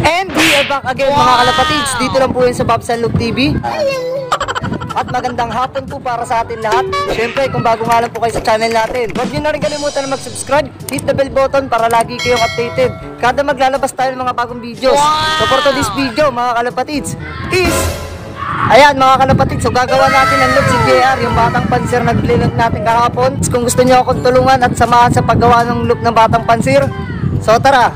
And we are back again mga kalapatids. Dito lang po yun sa BOBsonLOFTtv. At magandang hapon po para sa atin lahat. Siyempre, kung bago nga lang po kayo sa channel natin, huwag nyo na rin kalimutan na mag-subscribe, hit the bell button para lagi kayong updated kada maglalabas tayo ng mga bagong videos. So for today's video mga kalapatids is, ayan mga kalapatids, so gagawa natin ng look si JR, yung batang Fancier na nag-look natin kahapon. Kung gusto nyo akong tulungan at samahan sa paggawa ng look ng batang Fancier, so tara!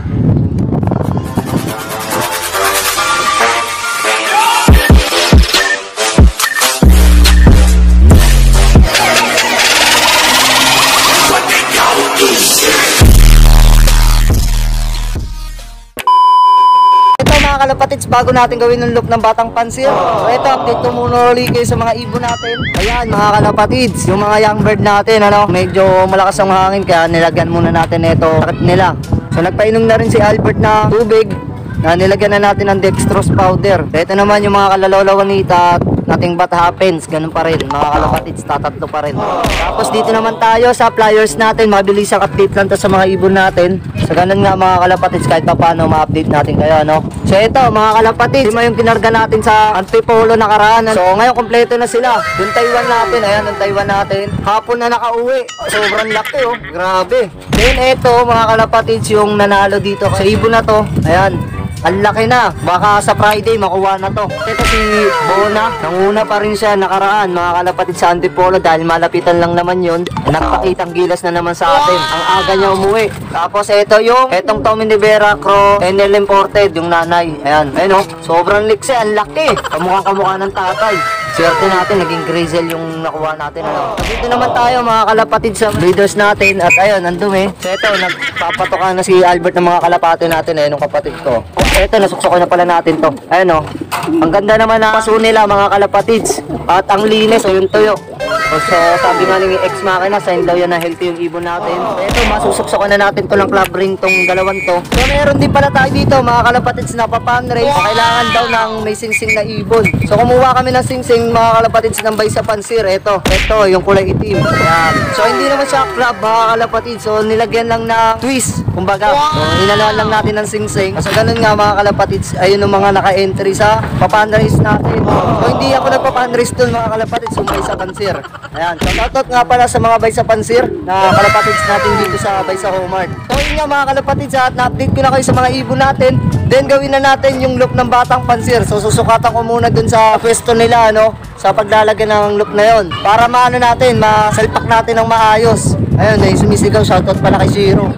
Kalapatids, bago natin gawin ng look ng batang Fancier, so ito, update ko muna ulit kayo sa mga ibon natin. Ayan mga kalapatids, yung mga young bird natin, medyo malakas ang hangin kaya nilagyan muna natin ito nila. So nagpainom na rin si Albert na tubig na nilagyan na natin ng dextrose powder. So ito naman yung mga kalalawlawanita, nothing but happens, ganun pa rin mga kalapatids, tatatlo pa rin. Tapos dito naman tayo sa flyers natin, mabilis ang update lang to sa mga ibon natin. So ganun nga mga kalapatids, kahit pa paano ma-update natin kayo, So ito mga kalapatids, yung kinarga natin sa antipolo nakaraan. So ngayon kompleto na sila. Yung Taiwan natin, ayan yung Taiwan natin, hapon na nakauwi. Sobrang laki grabe. Then ito mga kalapatids, yung nanalo dito sa ibon na to, ayan, ang laki na, baka sa Friday makuha na to. Ito si Bona, nanguna pa rin siya nakaraan mga kalapatid sa antipolo dahil malapitan lang naman yun. Nagpakitang gilas na naman sa atin, ang aga niya umuwi. Tapos ito yung etong Tommy de Vera Crow NL imported, yung nanay. Ayan, sobrang liksi, ang laki, kamukha ng tatay. Swerte natin, naging GREECEL yung nakuha natin. Dito naman tayo mga kalapatid sa breeders natin. At ayun, nandumi. So ito, nagpapatokan na si Albert ng mga kalapati natin, yung kapatid ko. Ito, nasuksok na pala natin to. Ayun ang ganda naman na paso nila mga kalapatids. At ang linis, yung tuyo. So sabi nga ng ex makina, sign daw yan na healthy yung ibon natin. So ito, masusuksokan na natin to ng club ring tong dalawang to. So meron din pala tayo dito mga kalapatids na papanrace. Kailangan daw ng may singsing na ibon. So kumuha kami ng singsing mga kalapatids ng bay sa Fancier. Ito yung kulay itim. Ayan. So hindi naman siya club mga kalapatids. So nilagyan lang na twist, kumbaga. So inanuan lang natin ng singsing. So ganun nga mga kalapatids, ayun yung mga naka-entry sa papanrace natin. So hindi ako nagpapanrace dun mga kalapatids, yung bay sa Fancier. Ayan, so shoutout nga pala sa mga bay sa Fancier na kalapatids natin dito sa bay sa Homart. So yun nga mga kalapatids, at na-update ko na kayo sa mga ibon natin. Then gawin na natin yung look ng batang Fancier. So susukatan ko muna dun sa pwesto nila sa paglalagyan ng look na yon, para maano natin, masalpak natin ng maayos. Ayun, yung sumisigaw, shoutout pala kay Shiro.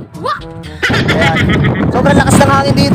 Ayan, sobrang lakas ng hangin dito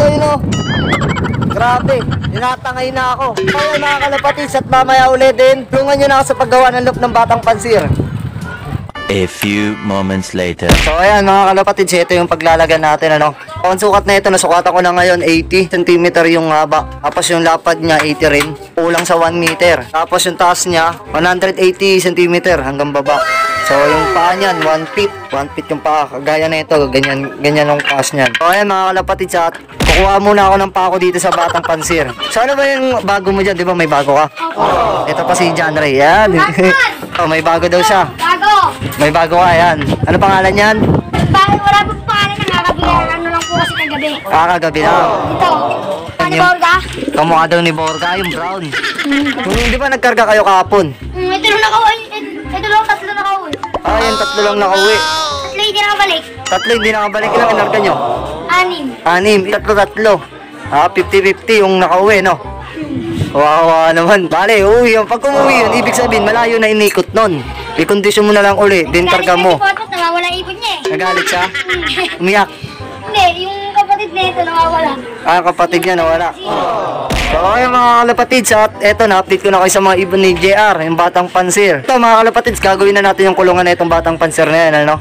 grabe, tinatangay na ako. Kaya mga kalapatids, at mamaya ulit din, tulungan nyo na ako sa paggawa ng look ng batang Fancier. A few moments later. So ayan mga kalapatids, ito yung paglalagan natin Ang sukat na ito, nasukatan ko na ngayon 80 cm yung haba. Tapos yung lapad niya 80 rin, kulang sa 1 meter. Tapos yung taas niya 180 cm hanggang baba. So yung paa niyan 1 feet yung paa. Kagaya na ito, ganyan yung taas niyan. So ayan mga kalapatids, at kukuha muna ako ng pako dito sa batang Fancier. So ano ba yung bago mo dyan? Di ba may bago ka? Ito pa si John Ray. Yan. May bago daw siya. May bago ka, yan. Ano pangalan yan? Wala po pangalan ng kagabi. Ano lang po kasi kagabi. Kagabi lang. Ito. Ni Borga? Kamukha daw ni Borga, yung brown. Di ba nagkarga kayo kahapon? Ito lang nakauwi. Ito lang, tatlo nakauwi. Yung tatlo lang nakauwi. Tatlo hindi nakabalik. Tatlo hindi nakabalik. Ilang kinarga nyo? 6. Tatlo. 50-50 yung nakauwi, Wawa naman. Bale, uwi. Pag umuwi yun, ibig sabihin, malayo na inikot nun. I-condition mo na lang uli, din karga mo. Nawawala ipon niya Nagalit siya? Umiyak? Hindi, yung kapatid na ito nawawala. Kapatid niya nawala. So okay mga kalapatids, at eto, na-update ko na kayo sa mga ibon ni JR, yung batang Fancier. Ito mga kalapatids, gagawin na natin yung kulungan na itong batang Fancier na yan,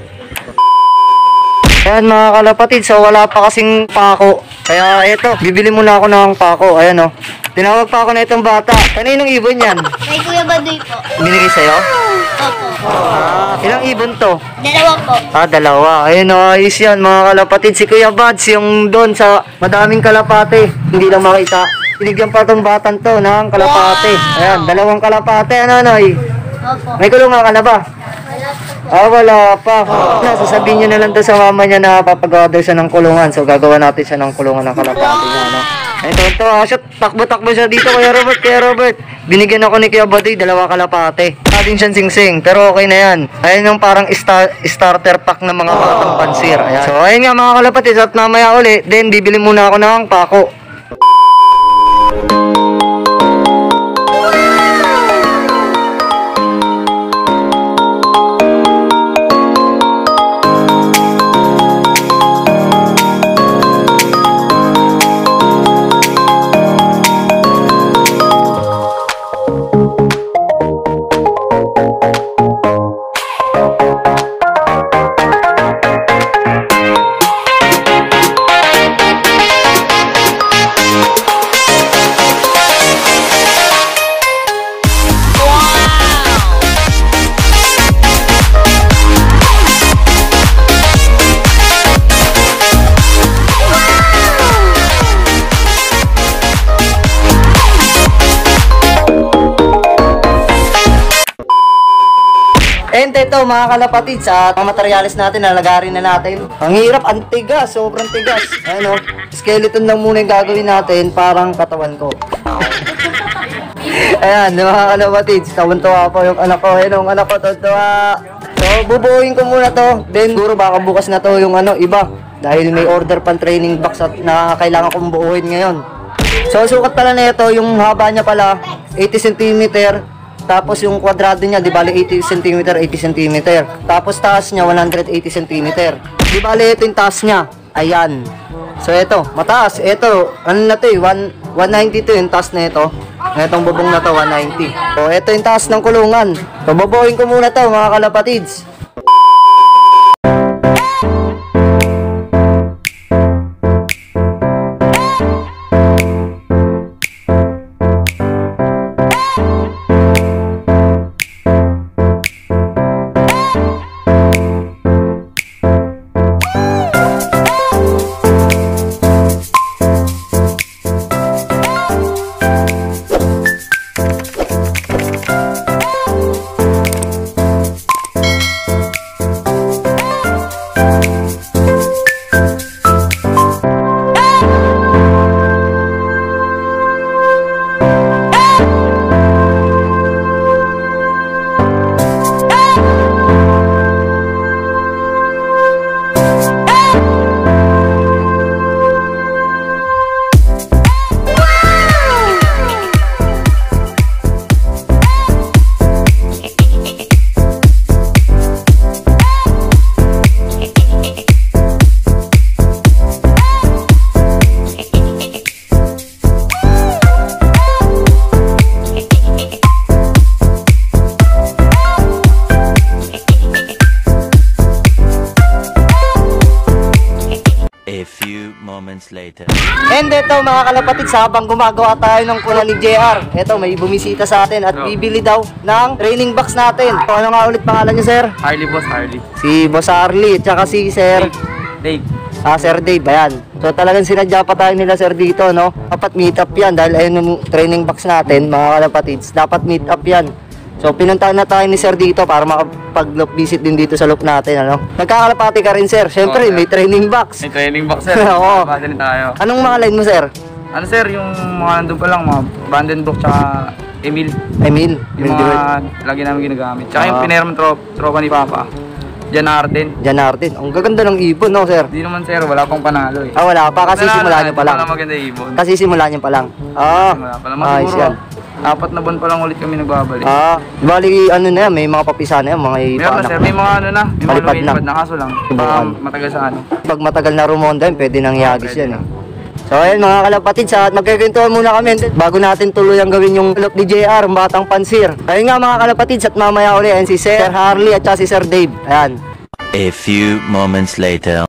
Ayan mga kalapatids, so wala pa kasing pako. Kaya eto, bibili muna ako ng pako. Ayan tinawag pa ako na itong bata. Kaninong ibon yan? Kay Kuya Baduy po. Binigay sa'yo? Opo. Ilang ibon to? 2 po. 2. Ayun ayos yan mga kalapatid. Si Kuya Bads, yung doon sa madaming kalapate, hindi lang makita. Binigyan pa itong batang to ng kalapate. Ayan, 2 kalapate. Opo. May kulungan ka na ba? Wala pa. Sasabihin nyo na lang doon sa mama niya na papagawa daw siya ng kulungan. So gagawa natin siya ng kulungan ng kalapate niya. Ito, shoot. Takbo-takbo siya dito, Kuya Robert. Binigyan ako ni Kuya Badoy, 2 kalapate. Ating siyang sing-sing, pero okay na yan. Ayan yung parang starter pack ng mga batang pansir. Ayan. So, ayun nga mga kalapatids, at mamaya uli, then bibili muna ako ng pako. And ito mga kalapatids, at mga materialis natin, nalagarin na natin. Ang hirap, ang tigas, sobrang tigas. Ano, skeleton lang muna yung gagawin natin, parang katawan ko. Ayan, mga kalapatids, tawan-tuwa po yung anak ko. Ayan, yung anak ko, tuwa. So, bubuuin ko muna to. Then, siguro baka bukas na to yung iba. Dahil may order pang training box at na kailangan kong buuin ngayon. So, sukat pala na ito, yung haba niya pala, 80 cm. Tapos yung kwadrado niya, di bali 80 cm, 80 cm. Tapos taas niya, 180 cm. Di bali ito yung taas niya. Ayan. So ito, mataas. Ito, ano na ito eh, 190 to yung taas na ito. Itong bubong na to, 190. So ito yung taas ng kulungan. So bobohin ko muna to mga kalapatids. Later. And ito mga kalapatids, habang gumagawa tayo ng kulang ni JR, ito may bumisita sa atin at bibili daw ng training box natin. So, ano nga ulit pangalan niyo, sir? Harley, Boss Harley. Si Boss Harley, tsaka si Sir Dave. Sir Dave, ayan. So talagang sinadya pa tayo nila sir dito, no? Dapat meet up yan dahil ayun yung training box natin mga kalapatids. Dapat meet up yan. So pinuntahan na tayo ni sir dito para makapag-loop visit din dito sa loop natin, ano? Nagkakalapati ka rin sir, syempre may training box. May training box, sir. Oo. Base din tayo. Anong mga line mo sir? Ano sir, yung mga nandun pa lang, mga Vandenbroek tsaka Emil. Yung mga lagi namin ginagamit. Tsaka yung pinirang tropa ni Papa. Janarden. Ang gaganda ng ibon, no sir? Di naman sir, wala pang panalo eh. Wala pa, kasi simula nyo pa lang. Wala maganda ibon. Kasi simula nyo pa lang. Simula pa lang. Siguro, 4 na buwan pa lang ulit kami nagbabalik. Bali ano na yan, may mga papisa na yan, mga meron na sir, may mga ano na, may mga lumilipad na, kaso lang. Matagal sa ano. Pag matagal na rumonda yun, pwede nang iagis yan eh. So ayun mga kalapatids, at magkikwentuhan muna kami bago natin tuluyang gawin yung look ni JR, Batang Fancier. Ayun nga mga kalapatids, at mamaya ulit ayan si Sir Harley at si Sir Dave. Ayan. A few moments later.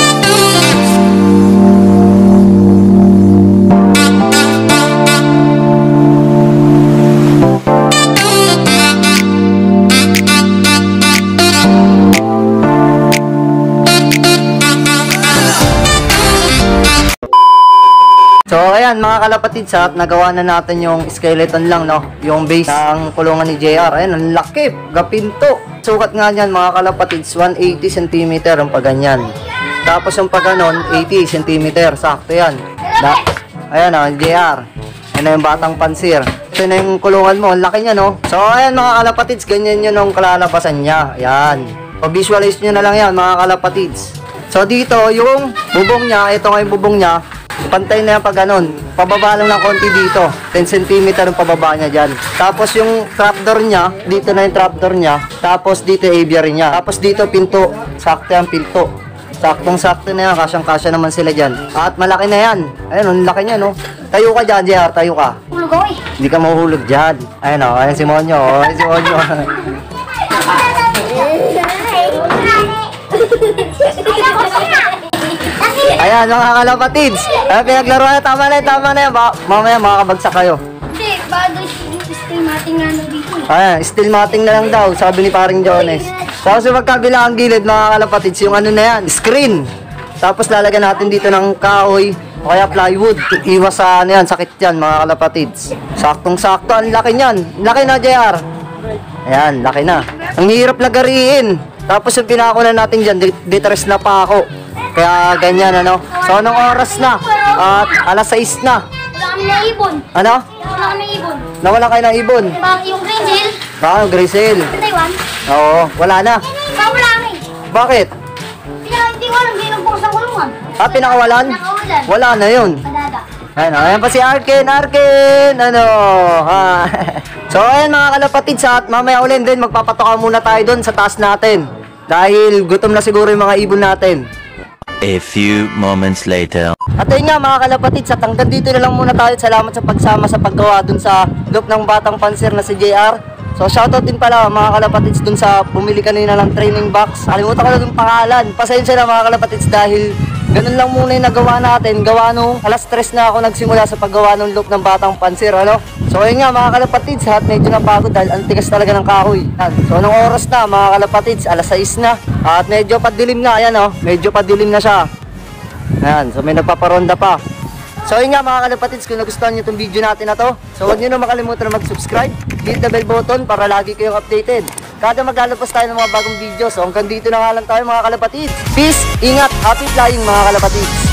So ayan mga kalapatids, at nagawa na natin yung skeleton lang, no? Yung base ng kulungan ni JR. Ayan, ang laki, gapinto. Sukat nga niyan mga kalapatids, 180 cm ang pagganyan. Tapos yung pagganon, 80 cm. Sakto yan. Ayan o, JR. Ayan na yung batang pansir. Ito na yung kulungan mo. Ang laki niya, no? So, ayan mga kalapatids. Ganyan yun ang kalalabasan niya. Ayan. Pag-visualize nyo na lang yan, mga kalapatids. So, dito, yung bubong niya. Ito nga yung bubong niya. Pantay na yan pag ganun. Pababa lang ng konti dito. 10 cm ang pababa niya dyan. Tapos yung trapdoor niya, dito na yung trapdoor niya. Tapos dito yung aviary niya. Tapos dito pinto. Sakto yung pinto. Saktong-sakto na yan. Kasyang-kasya naman sila dyan. At malaki na yan. Ayun, ang laki niya, no? Tayo ka dyan, JR. Tayo ka. Hulog ako eh. Hindi ka mahuhulog dyan. Ayun, o. Ayun si Monyo. O, ayun si Monyo. Ayan, mga kalapatids. Ayan, pinaglaro na. Tama na yan. Mamaya makakabagsak kayo. Hindi, bago stay mating nga na dito eh. Ayan, still mating na lang daw, sabi ni paring Jones. Tapos yung magkabila ang gilid, mga kalapatids, yung ano na yan, screen. Tapos lalagyan natin dito ng kahoy o kaya plywood. Iwas sa ano yan, sakit yan, mga kalapatids. Saktong-sakto, ang laki niyan. Laki na, JR. Ayan, laki na. Ang hirap lagariin. Tapos yung pinakunan natin dyan, detres na pa ako. Kaya ganyan, ano. So, anong oras na? At alas 6 na. Wala kami na ibon. Ano? Wala kami na ibon. Nawala kayo ng ibon. Diba yung GREECEL? GREECEL. Sa Taiwan? Oo, wala na. Wala kami. Bakit? Hindi ko alam, hindi nagbukas ang kulungan. Pinakawalan? Nakawalan. Wala na yun. Padada. Ayan pa si Arkin, ano, ha. So, ayan mga kalapatids, at mamaya ulit din, magpapatoka muna tayo doon sa taas natin. Dahil gutom na siguro yung mga ibon natin. A few moments later. At ayun nga mga kalapatids, at hanggang dito na lang muna tayo. Salamat sa pagsama sa paggawa dun sa look ng batang pansir na si JR. So shoutout din pala mga kalapatids dun sa bumili kanina ng training box. Kalimutan ko na yung pangalan. Pasensya na mga kalapatids dahil ganun lang muna yung nagawa natin. Gawa nung alas 3 na ako nagsimula sa paggawa ng look ng batang pansir, ano? So ayun nga mga kalapatids, at medyo napagod dahil ang tigas talaga ng kahoy. Yan. So anong oras na mga kalapatids? Alas 6 na. At medyo padilim na, ayan oh. Medyo padilim na siya. Ayan, so may nagpaparonda pa. So yun nga mga kalapatids, kung nagustuhan nyo itong video natin na to, so huwag nyo na makalimutan na mag-subscribe, hit the bell button para lagi kayong updated. Kada maglalabas tayo ng mga bagong video. So hanggang dito na nga lang tayo mga kalapatids. Peace, ingat, happy flying mga kalapatids.